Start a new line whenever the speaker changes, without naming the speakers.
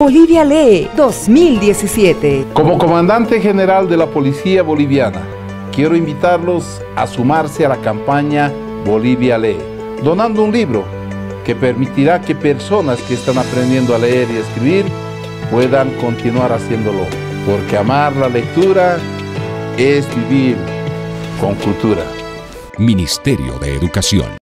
Bolivia Lee 2017.
Como comandante general de la Policía Boliviana, quiero invitarlos a sumarse a la campaña Bolivia Lee, donando un libro que permitirá que personas que están aprendiendo a leer y escribir puedan continuar haciéndolo, porque amar la lectura es vivir con cultura.
Ministerio de Educación.